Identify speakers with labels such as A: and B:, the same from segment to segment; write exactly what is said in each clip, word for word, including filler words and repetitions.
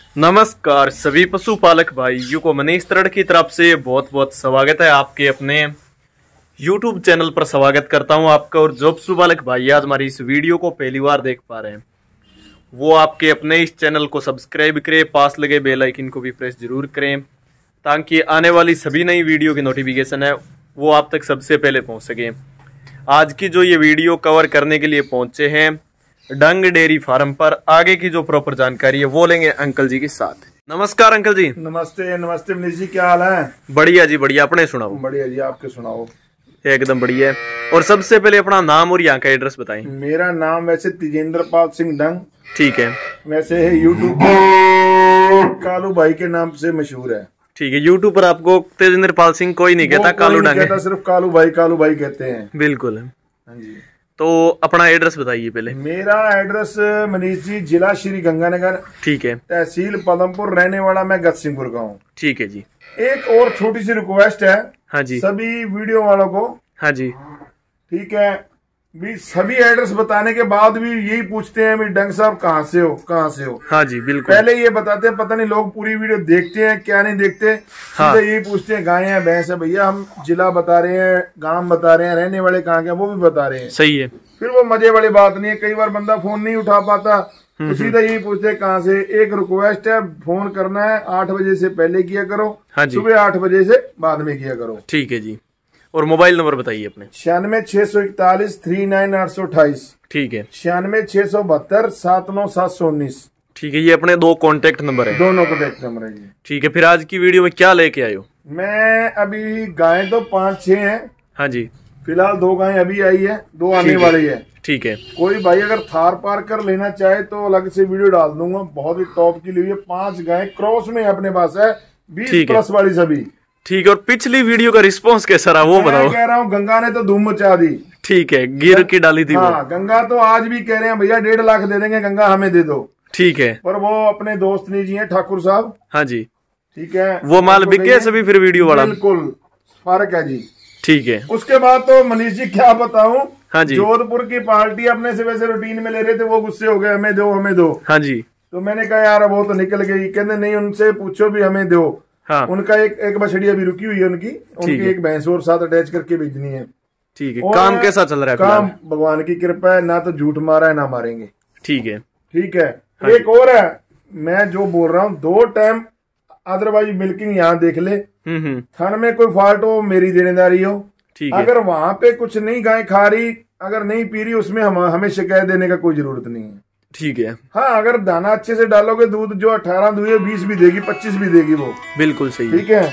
A: नमस्कार सभी पशुपालक भाइयों को मनीष तरड़ की तरफ से बहुत बहुत स्वागत है। आपके अपने YouTube चैनल पर स्वागत करता हूं आपका। और जो पशुपालक भाई आज हमारी इस वीडियो को पहली बार देख पा रहे हैं वो आपके अपने इस चैनल को सब्सक्राइब करें, पास लगे बेल आइकन को भी प्रेस जरूर करें ताकि आने वाली सभी नई वीडियो की नोटिफिकेशन है वो आप तक सबसे पहले पहुंच सके। आज की जो ये वीडियो कवर करने के लिए पहुंचे हैं डंग डेयरी फार्म पर, आगे की जो प्रॉपर जानकारी है वो लेंगे अंकल जी के साथ। नमस्कार अंकल जी।
B: नमस्ते नमस्ते मनीष जी, क्या हाल है?
A: बढ़िया जी बढ़िया, अपने सुनाओ।
B: बढ़िया जी, आपके सुनाओ।
A: एकदम बढ़िया। और सबसे पहले अपना नाम और यहाँ का एड्रेस बताएं।
B: मेरा नाम वैसे तेजेंद्र पाल सिंह डंग,
A: ठीक है,
B: वैसे है यूट्यूब पर कालू भाई के नाम से मशहूर है।
A: ठीक है, यूट्यूब पर आपको तेजेंद्र पाल सिंह कोई नहीं कहता, कालू डंग कहता,
B: सिर्फ कालू भाई कालू भाई कहते हैं।
A: बिल्कुल।
B: हाँ जी,
A: तो अपना एड्रेस बताइए पहले।
B: मेरा एड्रेस मनीष जी जिला श्री गंगानगर,
A: ठीक है,
B: तहसील पदमपुर, रहने वाला मैं गतसिंहपुर का हूँ।
A: ठीक है जी।
B: एक और छोटी सी रिक्वेस्ट है,
A: हाँ जी,
B: सभी वीडियो वालों को।
A: हाँ जी,
B: ठीक है, भी सभी एड्रेस बताने के बाद भी यही पूछते हैं भी डंग साहब कहाँ से हो कहाँ से हो।
A: हाँ जी बिल्कुल।
B: पहले ये बताते हैं, पता नहीं लोग पूरी वीडियो देखते हैं क्या नहीं देखते।
A: हाँ।
B: सीधे यही पूछते हैं गाय है भैंस है, भैया हम जिला बता रहे हैं, गांव बता रहे हैं, रहने वाले कहाँ के वो भी बता रहे हैं।
A: सही है।
B: फिर वो मजे वाली बात नहीं है, कई बार बंदा फोन नहीं उठा पाता तो सीधा यही पूछते हैं कहाँ से। एक रिक्वेस्ट है, फोन करना है आठ बजे से पहले किया करो।
A: हाँ जी,
B: सुबह आठ बजे से बाद में किया करो।
A: ठीक है जी। और मोबाइल नंबर बताइए अपने।
B: छियानवे छह सौ इकतालीस थ्री नाइन आठ सौ अट्ठाईस।
A: ठीक है,
B: छियानवे छह सौ बहत्तर सात नौ सात सौ उन्नीस।
A: ठीक है, ये अपने दो कॉन्टेक्ट नंबर है।
B: दोनों कॉन्टेक्ट नंबर है जी।
A: ठीक है, फिर आज की वीडियो में क्या लेके आए हो?
B: मैं अभी गाय तो पांच छह हैं।
A: हाँ जी,
B: फिलहाल दो गाय अभी आई है, दो आने वाली है।
A: ठीक है,
B: कोई भाई अगर थार पार कर लेना चाहे तो अलग से वीडियो डाल दूंगा, बहुत ही टॉप की ली है। पांच गाय क्रॉस में अपने पास है, बीस प्लस वाली सभी।
A: ठीक है, और पिछली वीडियो का रिस्पांस कैसा रहा वो बताओ।
B: मैं कह रहा हूँ गंगा ने तो धूम मचा दी।
A: ठीक है, गिर की डाली थी।
B: हाँ, गंगा तो आज भी कह रहे हैं भैया डेढ़ लाख दे देंगे, गंगा हमें दे दो।
A: ठीक है,
B: पर वो अपने दोस्त नहीं जी हैं ठाकुर साहब।
A: हाँ जी,
B: ठीक है,
A: वो माल बिके सभी फिर वीडियो वाला।
B: बिल्कुल फर्क है जी।
A: ठीक है,
B: उसके बाद तो मनीष जी क्या बताऊं।
A: हाँ जी,
B: जोधपुर की पार्टी अपने से वैसे रूटीन में ले रहे थे, वो गुस्से हो गए हमें दो हमें दो।
A: हाँ जी,
B: तो मैंने कहा यार वो तो निकल गई, कहते नहीं उनसे पूछो भी हमें दो।
A: हाँ,
B: उनका एक एक बछड़ी अभी रुकी हुई है, उनकी उनकी एक भैंस और साथ अटैच करके भेजनी है।
A: ठीक है, काम कैसा चल रहा है?
B: काम भगवान की कृपा है, ना तो झूठ मारा है ना मारेंगे।
A: ठीक है,
B: ठीक है। हाँ, एक और है, मैं जो बोल रहा हूँ दो टाइम अदरवाइज मिल्किंग यहाँ देख ले, थन में कोई फॉल्ट हो मेरी देनेदारी हो। अगर वहां पे कुछ नहीं गाय खा रही, अगर नहीं पी रही, उसमें हम हमें शिकायत देने का कोई जरूरत नहीं है।
A: ठीक है।
B: हाँ, अगर दाना अच्छे से डालोगे दूध जो अठारह दुए बीस भी देगी, पच्चीस भी देगी वो। बिल्कुल सही। ठीक है,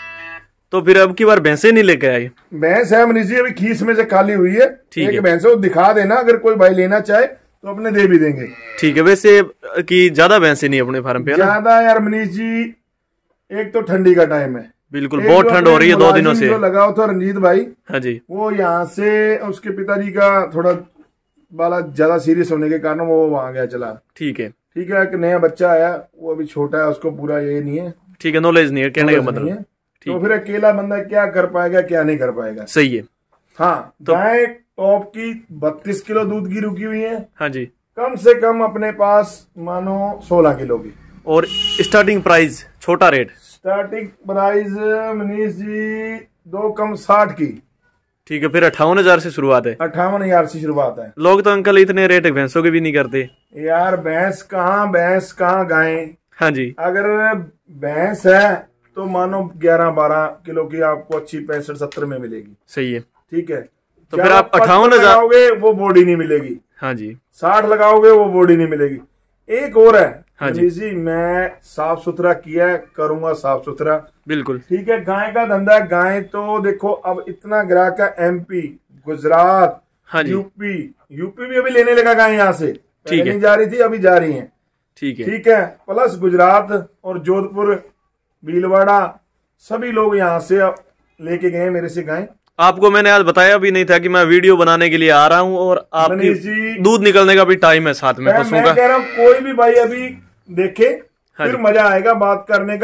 A: तो फिर अब की बार भैंसे नहीं लेके आए?
B: भैंस है मनीष जी अभी खीस में से खाली हुई है। एक भैंस है, दिखा देना, अगर कोई भाई लेना चाहे तो अपने दे भी देंगे।
A: ठीक है, वैसे की ज्यादा भैंसे नहीं अपने फार्म पे?
B: ज्यादा यार मनीष जी, एक तो ठंडी का टाइम है,
A: बिल्कुल बहुत ठंड हो रही है दो दिनों से।
B: जो लगा था रंजीत भाई,
A: हाँ जी,
B: वो यहाँ से उसके पिताजी का थोड़ा बाला ज्यादा सीरियस होने के कारण वो वहां गया चला।
A: ठीक है,
B: ठीक है, एक नया बच्चा आया, वो अभी छोटा है, उसको पूरा ये नहीं है।
A: ठीक है, नॉलेज नहीं है कहने का मतलब।
B: तो फिर अकेला बंदा क्या कर पाएगा क्या नहीं कर पाएगा।
A: सही है।
B: हाँ, तो गाय टॉप की बत्तीस किलो दूध की रुकी हुई है।
A: हाँ जी,
B: कम से कम अपने पास मानो सोलह किलो की। और
A: स्टार्टिंग प्राइस छोटा rate?
B: Starting price Manish ji दो कम साठ की।
A: ठीक है, फिर अट्ठावन हजार से शुरुआत है?
B: अट्ठावन हजार से शुरुआत है।
A: लोग तो अंकल इतने रेट भैंसों के भी नहीं करते
B: यार। भैंस कहाँ भैंस कहाँ गाय।
A: हाँ जी, अगर
B: भैंस है तो मानो ग्यारह बारह किलो की आपको अच्छी पैंसठ सत्तर में मिलेगी।
A: सही है।
B: ठीक है,
A: तो फिर आप अट्ठावन हजार
B: लगाओगे वो बॉडी नहीं मिलेगी।
A: हाँ जी,
B: साठ लगाओगे वो बॉडी नहीं मिलेगी। एक और है,
A: हाँ जी, जी
B: मैं साफ सुथरा किया है, करूंगा साफ सुथरा।
A: बिल्कुल।
B: ठीक है, गाय का धंधा। गाय तो देखो अब इतना ग्राहक है, एमपी, गुजरात, हाँ जी, यूपी यूपी भी अभी लेने लगा गाय यहाँ से। ठीक है, नहीं जा रही थी, अभी जा रही है। ठीक है, ठीक है, प्लस गुजरात और जोधपुर, भीलवाड़ा, सभी लोग यहाँ से लेके गए मेरे से गाय।
A: आपको मैंने आज बताया भी नहीं था कि मैं वीडियो बनाने के लिए आ रहा हूँ और आपकी दूध निकलने का भी टाइम है साथ में।
B: मैं, मैं कह रहा हूँ कोई भी भाई अभी देखे, हाँ, फिर मजा आएगा बात करने का।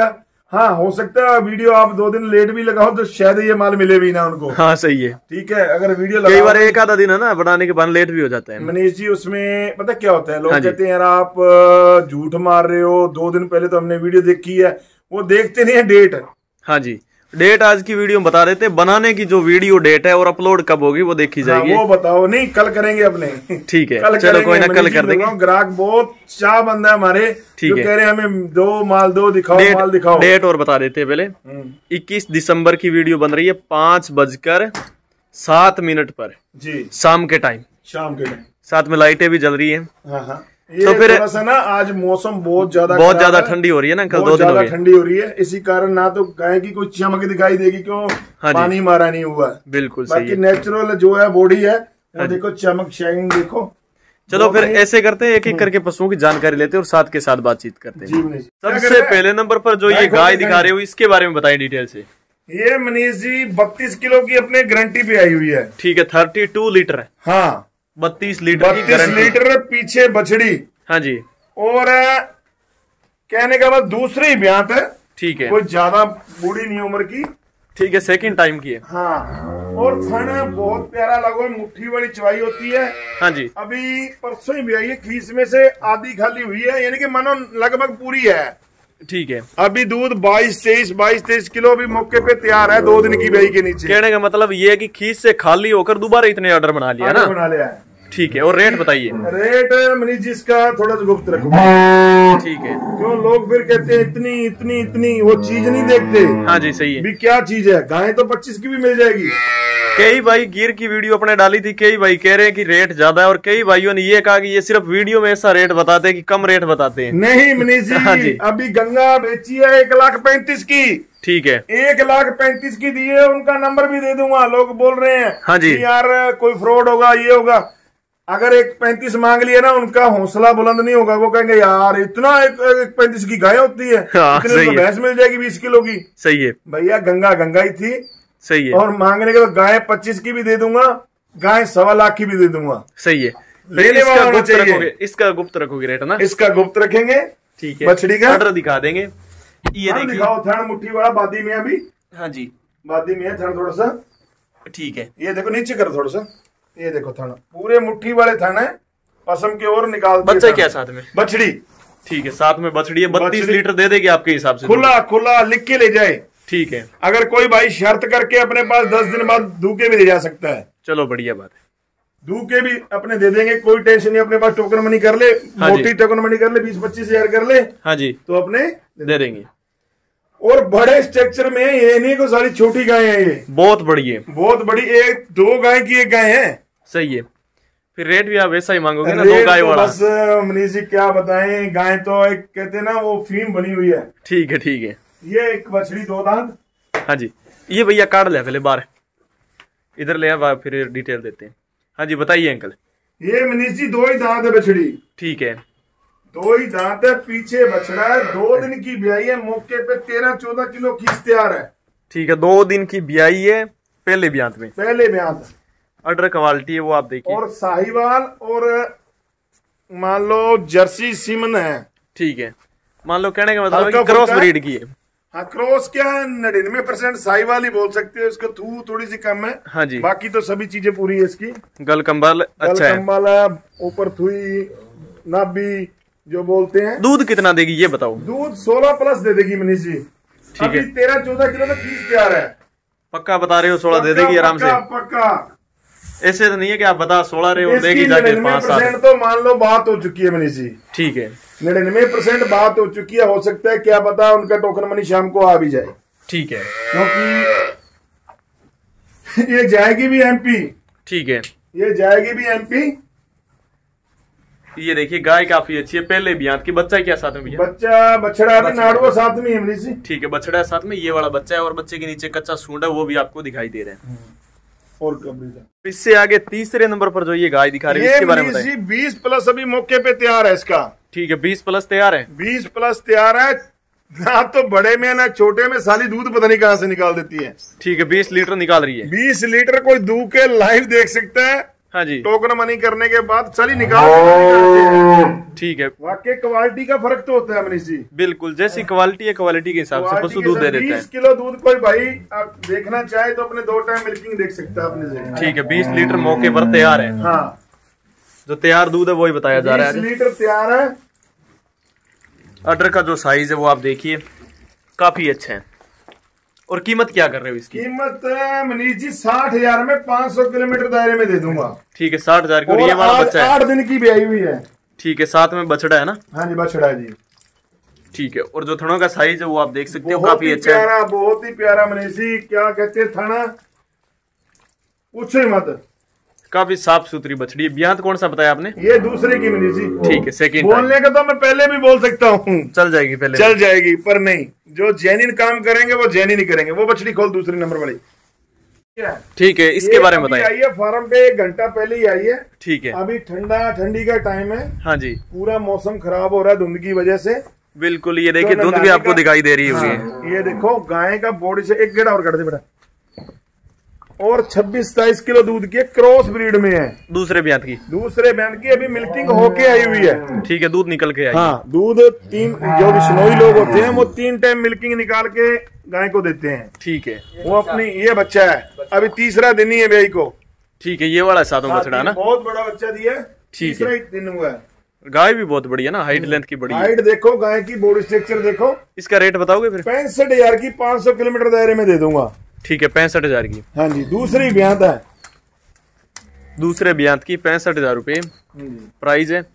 B: हाँ हो सकता है वीडियो आप दो दिन लेट भी लगाओ तो शायद ये माल मिले भी ना उनको।
A: हाँ सही है,
B: ठीक है। अगर वीडियो
A: कई बार एक आधा दिन है ना बनाने के बाद लेट भी हो जाता है
B: मनीष जी। उसमें पता क्या होता है, लोग हाँ कहते हैं यार आप झूठ मार रहे हो, दो दिन पहले तो हमने वीडियो देखी है, वो देखते नहीं है डेट।
A: हाँ जी, डेट आज की वीडियो में बता देते हैं, बनाने की जो वीडियो डेट है और अपलोड कब होगी वो देखी जाएगी।
B: हाँ, वो बताओ नहीं, कल करेंगे अपने।
A: ठीक है,
B: कल
A: चलो कोई ना, कल कर देंगे।
B: ग्राहक बहुत चाह बंदा है हमारे, जो कह रहे हैं हमें दो माल दो दिखाओ, माल दिखाओ।
A: डेट और बता देते हैं पहले, इक्कीस दिसंबर की वीडियो बन रही है पांच बजकर सात मिनट पर जी, शाम के टाइम, शाम के टाइम साथ में लाइटें भी जल रही है। हाँ हाँ।
B: तो फिर सा ना आज मौसम बहुत ज्यादा
A: बहुत ज्यादा ठंडी हो रही है ना, कल दो दिन हो गए
B: ठंडी हो रही है, इसी कारण ना तो गाय की कोई चमक दिखाई देगी, क्यों हाँ पानी मारा नहीं हुआ।
A: बिल्कुल
B: बाकी नेचुरल जो है बॉडी है वो देखो, चमक शाइन देखो।
A: चलो फिर ऐसे करते हैं, एक एक करके पशुओं की जानकारी लेते हैं और साथ के साथ बातचीत करते हैं। सबसे पहले नंबर पर जो ये गाय दिखा रहे हो इसके बारे में बताइए डिटेल से।
B: ये मनीष जी बत्तीस किलो की अपने गारंटी पे आई हुई है।
A: ठीक है, थर्टी टू लीटर है।
B: हाँ
A: बत्तीस लीटर
B: बत्तीस लीटर पीछे बछड़ी।
A: हाँ जी।
B: और कहने का बाद दूसरी ब्यात है।
A: ठीक है,
B: कोई ज्यादा बूढ़ी नहीं उम्र की।
A: ठीक है, सेकंड टाइम की है।
B: हाँ, और खाना बहुत प्यारा लगा, मुट्ठी बड़ी चवाई होती है।
A: हाँ जी।
B: अभी परसों ही ब्याई है, खीस में से आधी खाली हुई है, यानी कि मानो लगभग पूरी है।
A: ठीक है,
B: अभी दूध बाईस तेईस बाईस तेईस किलो अभी मौके पे तैयार है, दो दिन की ब्याई के नीचे।
A: कहने का मतलब ये है कि खीस से खाली होकर दोबारा इतने ऑर्डर बना लिया ना,
B: बना लिया है।
A: ठीक है, और रेट बताइए।
B: रेट मनीष जी इसका थोड़ा सा गुप्त रखो।
A: ठीक है,
B: क्यों लोग फिर कहते हैं इतनी इतनी इतनी, वो चीज नहीं देखते।
A: हाँ जी सही है।
B: भी क्या चीज है, गाय तो पच्चीस की भी मिल जाएगी।
A: कई भाई गिर की वीडियो अपने डाली थी, कई भाई कह रहे हैं कि रेट ज्यादा है, और कई भाइयों ने ये कहा कि ये सिर्फ वीडियो में ऐसा रेट बताते हैं कि कम रेट बताते हैं।
B: नहीं मनीष जी, हाँ जी। अभी गंगा बेची है एक लाख पैंतीस की।
A: ठीक है,
B: एक लाख पैंतीस की दी है, उनका नंबर भी दे दूंगा। लोग बोल रहे हैं
A: हाँ जी
B: यार कोई फ्रॉड होगा, ये होगा। अगर एक पैंतीस मांग लिया ना, उनका हौसला बुलंद नहीं होगा, वो कहेंगे यार इतना एक, एक पैंतीस की गाय होती है,
A: हाँ,
B: इतनी तो भैंस मिल जाएगी बीस किलो की।
A: सही है
B: भैया, गंगा गंगा ही थी।
A: सही है।
B: और मांगने के तो गाय पच्चीस की भी दे दूंगा, गाय सवा लाख की भी दे दूंगा।
A: सही है।
B: लेने वाला होना चाहिए।
A: रखोगे, इसका गुप्त रखोगे रेट ना?
B: इसका गुप्त रखेंगे।
A: ठीक है,
B: बछड़ी का
A: ऑर्डर दिखा देंगे। ये देखिए,
B: दिखाओ थन मुट्ठी वाला बादी में अभी।
A: हाँ जी,
B: बादी में है थन थोड़ा सा।
A: ठीक है,
B: ये देखो नीचे करो थोड़ा सा, ये देखो थन पूरे मुट्ठी वाले थन है, पसम के और निकाल
A: बच्चा क्या साथ में?
B: बछड़ी।
A: ठीक है, साथ में बछड़ी है। बत्तीस लीटर दे देगी आपके हिसाब से,
B: खुला खुला लिख के ले जाए।
A: ठीक है,
B: अगर कोई भाई शर्त करके अपने पास दस दिन बाद धूके भी ले जा सकता है।
A: चलो बढ़िया बात है,
B: धूके भी अपने दे देंगे, कोई टेंशन नहीं। अपने पास टोकन मनी कर ले,
A: हाँ
B: मोटी टोकन मनी कर ले, बीस पच्चीस हजार कर ले,
A: हाँ जी,
B: तो अपने
A: दे देंगे।
B: और बड़े स्ट्रक्चर में ये नहीं को सारी छोटी गाय है, ये
A: बहुत बड़ी है,
B: बहुत बड़ी। एक दो गाय की एक गाय है।
A: सही है। फिर रेट भी आप वैसा ही मांगोगे ना, दो गाय वाला।
B: बस मनीष जी क्या बताएं, गाय तो एक कहते हैं ना वो फीम बनी हुई है।
A: ठीक है ठीक है,
B: ये एक बछड़ी दो दांत।
A: हाँ जी, ये भैया काट ले पहले बाहर, इधर ले आ, फिर डिटेल देते हैं। हाँ जी बताइए अंकल।
B: ये मनीष जी दो ही दांत है बछड़ी।
A: ठीक है,
B: दो ही दांत है, पीछे बछड़ा है, दो दिन की ब्याई है, मौके पे तेरह चौदह किलो खींच तैयार है।
A: ठीक है, दो दिन की ब्याई है, पहले ब्यात में,
B: पहले ब्यात।
A: अडर क्वालिटी है वो आप देखिए,
B: और साहिवाल और मान लो जर्सी सीमन है।
A: ठीक है, मान लो कहने का मतलब क्रॉस ब्रीड की है।
B: हाँ, क्रॉस क्या है, नड़िनवे परसेंट साहिवाल ही बोल सकते हो। इसका थू थोड़ी सी कम है।
A: हाँ जी,
B: बाकी तो सभी चीजें पूरी है इसकी।
A: गल कंबल अच्छा है,
B: कंबल है, ऊपर थुई नाभि जो बोलते हैं।
A: दूध कितना देगी ये बताओ?
B: दूध सोलह प्लस दे देगी मनीष जी।
A: ठीक है,
B: तेरह चौदह किलो तक खींच तैयार है।
A: पक्का बता रहे हो? सोलह दे देगी आराम से?
B: पक्का।
A: ऐसे तो नहीं है कि आप बता सोलह रहे हो, देगी जाके पाँच सात।
B: तो मान लो बात हो चुकी है मनीष जी।
A: ठीक है,
B: निन्यानवे परसेंट बात हो चुकी है। हो सकता है क्या पता उनका टोकन मनी शाम को आ भी जाए।
A: ठीक है,
B: क्योंकि ये जाएगी भी एमपी।
A: ठीक है,
B: ये जाएगी भी एमपी।
A: ये देखिए गाय काफी अच्छी है, पहले भी की। बच्चा क्या साथ में भैया?
B: बच्चा बछड़ा भी नाड़ुआ साथ में है जी।
A: ठीक है, बछड़ा साथ में, ये वाला बच्चा है, और बच्चे के नीचे कच्चा सूंड है, वो भी आपको दिखाई दे रहे हैं।
B: और
A: इससे आगे तीसरे नंबर पर जो ये गाय दिखा रही है इसके बारे में बताइए।
B: बीस प्लस अभी मौके पे तैयार है इसका।
A: ठीक है, बीस प्लस तैयार है।
B: बीस प्लस तैयार है ना, तो बड़े में ना छोटे में साली दूध पता नहीं कहां से निकाल देती है।
A: ठीक है, बीस लीटर निकाल रही है।
B: बीस लीटर कोई दूध के लाइव देख सकता है।
A: हाँ जी,
B: टोकन मनी करने के बाद चली निकाल।
A: ठीक है,
B: वाकई क्वालिटी का फर्क तो होता है मनीष जी।
A: बिल्कुल, जैसी क्वालिटी है क्वालिटी के हिसाब से पशु दूध दे देता है।
B: बीस किलो दूध कोई भाई आप देखना चाहे तो अपने दो टाइम मिल्किंग देख सकता है अपने से।
A: ठीक है, बीस लीटर मौके पर तैयार है।
B: हाँ,
A: जो तैयार दूध है वही बताया जा रहा है।
B: बीस लीटर तैयार है।
A: अडर का जो साइज है वो आप देखिए काफी अच्छा है। और कीमत क्या कर रहे हो इसकी?
B: कीमत मनीष जी साठ हजार में पाँच सौ किलोमीटर दायरे में दे दूंगा।
A: ठीक है, साठ हजार की। ये हमारा बच्चा है,
B: आठ दिन की ब्याई हुई है।
A: ठीक है, साथ में बछड़ा है ना?
B: हाँ जी, बछड़ा है जी।
A: ठीक है, और जो थनों का साइज है वो आप देख सकते हो काफी अच्छा है,
B: बहुत ही प्यारा मनीष जी। क्या कहते हैं थाना, पूछो ही मत।
A: काफी साफ सुथरी बछड़ी है। ब्यात कौन सा बताया आपने?
B: ये दूसरे की मनीष जी।
A: ठीक है, सेकंड।
B: बोलने का तो मैं पहले भी बोल सकता हूँ,
A: चल जाएगी पहले,
B: चल जाएगी, पर नहीं, जो जेन्युइन काम करेंगे वो जेन्युइन ही करेंगे। वो बछड़ी खोल दूसरी नंबर वाली।
A: ठीक है, इसके बारे में बताइए।
B: आई है फार्म पे एक घंटा पहले ही आई है।
A: ठीक है,
B: अभी ठंडा ठंडी का टाइम है।
A: हाँ जी, पूरा
B: मौसम खराब हो रहा है धुंध की वजह से।
A: बिल्कुल, ये देखिए धुंध भी आपको दिखाई दे रही होगी।
B: हाँ, ये देखो गाय का बॉडी से एक गेड़ा और कर दे बेटा। और छब्बीस सताइस किलो दूध की क्रॉस ब्रीड में है।
A: दूसरे ब्यात की?
B: दूसरे ब्यात की अभी मिल्किंग होके आई हुई है।
A: ठीक है, दूध निकल के आई।
B: हाँ, दूध तीन, जो बिश्नोई लोग होते हैं वो तीन टाइम मिल्किंग निकाल के गाय को देते हैं।
A: ठीक है,
B: वो अपनी, ये बच्चा है अभी तीसरा दिन ही है ब्याई को।
A: ठीक है, ये वाला सातों बछड़ा ना?
B: बहुत बड़ा बच्चा दिया, तीसरा ही दिन हुआ है।
A: गाय भी बहुत बड़ी है ना, हाइट लेंथ की बड़ी है।
B: हाइट देखो, गाय की बॉडी स्ट्रक्चर देखो।
A: इसका रेट बताओगे फिर?
B: पैंसठ हजार की पाँच सौ किलोमीटर दायरे में दे दूंगा।
A: ठीक है, पैंसठ हजार की।
B: हाँ जी, दूसरी ब्यात है।
A: दूसरे ब्यात की पैंसठ हजार रूपए प्राइस है।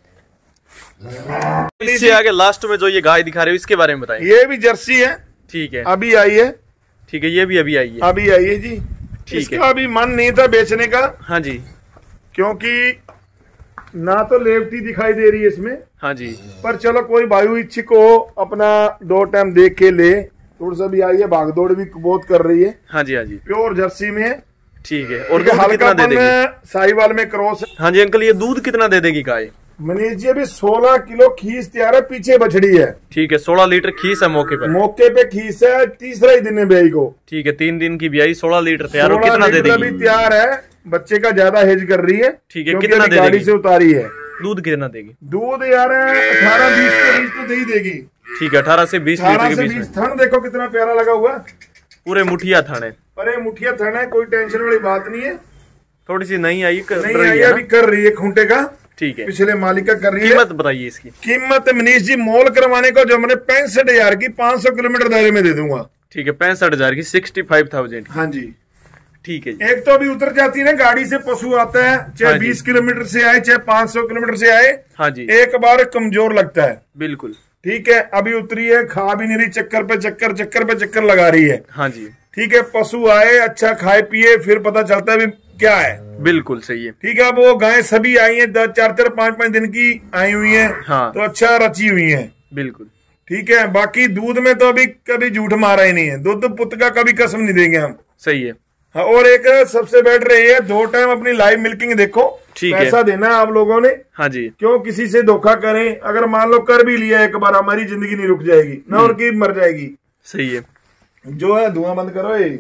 A: इससे आगे लास्ट में जो ये गाय दिखा रहे हो इसके बारे में बताइए।
B: ये भी जर्सी है।
A: ठीक है,
B: अभी आई है।
A: ठीक है, ये भी अभी आई है।
B: अभी आई है जी।
A: ठीक है,
B: अभी मन नहीं था बेचने का।
A: हाँ जी,
B: क्योंकि ना तो लेवटी दिखाई दे रही है इसमें।
A: हाँ जी,
B: पर चलो कोई वायु इच्छुक हो अपना दो टाइम देख के ले। थोड़ा सा भी आई है, भागदौड़ भी बहुत कर रही है।
A: हाँ जी, हाँ जी,
B: प्योर जर्सी में है।
A: ठीक है, और दूध कितना दे देगी?
B: साहिवाल में क्रॉस है।
A: हाँ जी अंकल, ये दूध कितना दे देगी गाय?
B: मनीष जी अभी सोलह किलो खीस तैयार है, पीछे बछड़ी है।
A: ठीक है, सोलह लीटर खीस है मौके पर।
B: मौके पे खीस है, तीसरा ही दिन है ब्याई को।
A: ठीक है, तीन दिन की ब्याई, सोलह लीटर तैयार। कितना दे देगी?
B: अभी तैयार है, बच्चे का ज्यादा हेज कर रही है।
A: ठीक है, कितना दे
B: गाड़ी से उतारी है।
A: दूध कितना देगी?
B: दूध यार अठारह बीस के बीच तो दे ही देगी।
A: ठीक है, अठारह से बीस लीटर के बीच में।
B: थन देखो कितना प्यारा लगा हुआ,
A: पूरे मुठिया थन है।
B: अरे मुठिया थन है, कोई टेंशन वाली बात नहीं है।
A: थोड़ी सी नहीं आई, कर
B: नहीं आई, अभी कर रही है खूंटे का।
A: ठीक है,
B: पिछले मालिक का कर रही है।
A: कीमत बताइए इसकी।
B: कीमत मनीष जी मोल करवाने को जो मैंने पैंसठ हजार की पाँच सौ किलोमीटर दायरे में दे दूंगा।
A: ठीक है, पैंसठ हजार की, सिक्सटी फाइव थाउजेंड।
B: हाँ जी,
A: ठीक है जी।
B: एक तो अभी उतर जाती है ना, गाड़ी से पशु आता है, चाहे बीस किलोमीटर से आए चाहे पाँच सौ किलोमीटर से आए।
A: हाँ जी,
B: एक बार कमजोर लगता है।
A: बिल्कुल,
B: ठीक है, अभी उतरी है, खा भी नहीं रही, चक्कर पे चक्कर चक्कर पे चक्कर लगा रही है।
A: हाँ जी,
B: ठीक है, पशु आए अच्छा खाए पिए फिर पता चलता है क्या है।
A: बिल्कुल सही है।
B: ठीक है, अब वो गाय सभी आई है, चार चार पांच पांच दिन की आई हुई है।
A: हाँ,
B: तो अच्छा रची हुई है।
A: बिल्कुल,
B: ठीक है, बाकी दूध में तो अभी कभी झूठ मारा ही नहीं है। दूध पुत का कभी कसम नहीं देंगे हम।
A: सही है।
B: हाँ, और एक सबसे बैठ रही है, दो टाइम अपनी लाइव मिल्किंग देखो।
A: ठीक है,
B: पैसा देना है आप लोगों ने।
A: हाँ जी,
B: क्यों किसी से धोखा करें? अगर मान लो कर भी लिया एक बार, हमारी जिंदगी नहीं रुक जाएगी ना, और की मर जाएगी।
A: सही है,
B: जो है धुआं बंद करो ये।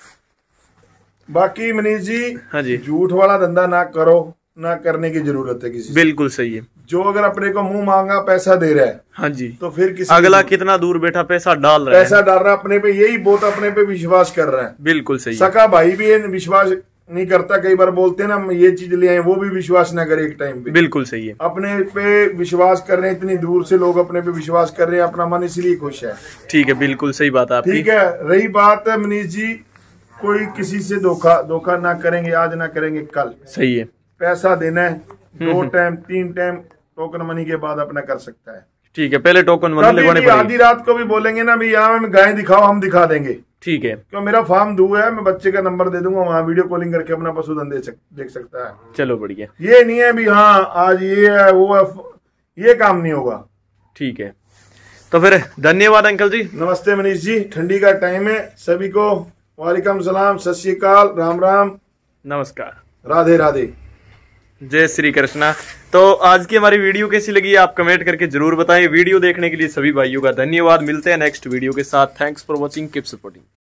B: बाकी मनीष जी,
A: हाँ जी,
B: झूठ वाला धंधा ना करो, ना करने की जरूरत है किसी से।
A: बिल्कुल सही है।
B: जो अगर अपने को मुंह मांगा पैसा दे रहा है,
A: हाँ जी,
B: तो फिर किसी
A: अगला कितना दूर बैठा पैसा डाल रहा है,
B: पैसा डाल रहा है अपने पे, यही बहुत अपने पे विश्वास कर रहा है।
A: बिल्कुल सही।
B: सका भाई भी विश्वास नहीं करता, कई बार बोलते हैं ना ये चीज ले आए, वो भी विश्वास ना करे एक टाइम पे।
A: बिल्कुल सही है।
B: अपने पे विश्वास कर रहे हैं, इतनी दूर से लोग अपने पे विश्वास कर रहे हैं, अपना मन इसलिए खुश है।
A: ठीक है, बिल्कुल सही बात है आपकी।
B: ठीक है, रही बात है मनीष जी, कोई किसी से धोखा धोखा ना करेंगे, आज ना करेंगे कल।
A: सही है।
B: पैसा देना है, दो टाइम तीन टाइम टोकन मनी के बाद अपना कर सकता है।
A: ठीक है, पहले टोकन मनी लगवाने पड़ेगी।
B: आधी रात को भी बोलेंगे ना भी यहाँ में गाय दिखाओ, हम दिखा देंगे।
A: ठीक है,
B: क्यों मेरा फार्म दूर है, मैं बच्चे का नंबर दे दूंगा, वहाँ वीडियो कॉलिंग करके अपना पशुधन दे सक, देख सकता है।
A: चलो बढ़िया।
B: ये नहीं है भी हाँ आज ये है वो है, ये काम नहीं होगा।
A: ठीक है, तो फिर धन्यवाद अंकल जी।
B: नमस्ते मनीष जी, ठंडी का टाइम है, सभी को वालेकुम सलाम, सत श्री अकाल, राम राम,
A: नमस्कार,
B: राधे राधे,
A: जय श्री कृष्णा। तो आज की हमारी वीडियो कैसी लगी आप कमेंट करके जरूर बताएं। वीडियो देखने के लिए सभी भाइयों का धन्यवाद। मिलते हैं नेक्स्ट वीडियो के साथ। Thanks for watching, keep supporting.